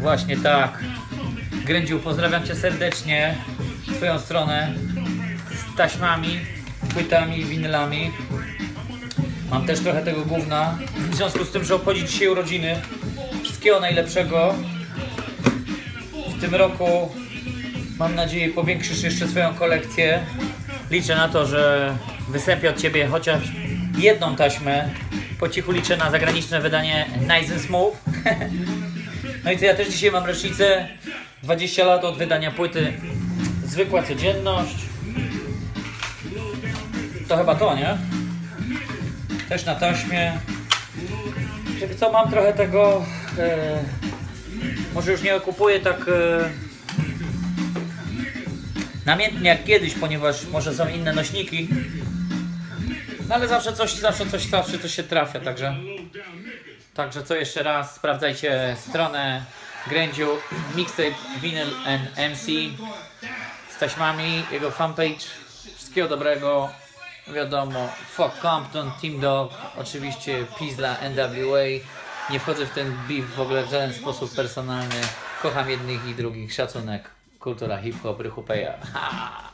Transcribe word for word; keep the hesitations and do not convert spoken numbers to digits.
Właśnie tak. Grędziu, pozdrawiam Cię serdecznie. Twoją stronę z taśmami, płytami, winylami. Mam też trochę tego gówna. W związku z tym, że obchodzi dzisiaj urodziny. Wszystkiego najlepszego. W tym roku mam nadzieję powiększysz jeszcze swoją kolekcję. Liczę na to, że wystąpię od Ciebie chociaż jedną taśmę. Po cichu liczę na zagraniczne wydanie Nice and Smooth. No i co, ja też dzisiaj mam rocznicę. dwadzieścia lat od wydania płyty Zwykła Codzienność. To chyba to, nie? Też na taśmie. Żeby co, mam trochę tego... E, może już nie kupuję tak... E, namiętnie jak kiedyś, ponieważ może są inne nośniki. No ale zawsze coś, zawsze coś, zawsze coś się trafia, także... Także co jeszcze raz, sprawdzajcie stronę Grędziu, Mixtape Vinyl and M C z taśmami, jego fanpage. Wszystkiego dobrego, wiadomo, fuck Compton, Team Dog, oczywiście Peace dla N W A. Nie wchodzę w ten beef w ogóle w żaden sposób personalny. Kocham jednych i drugich, szacunek, kultura hip-hop, rychupeja.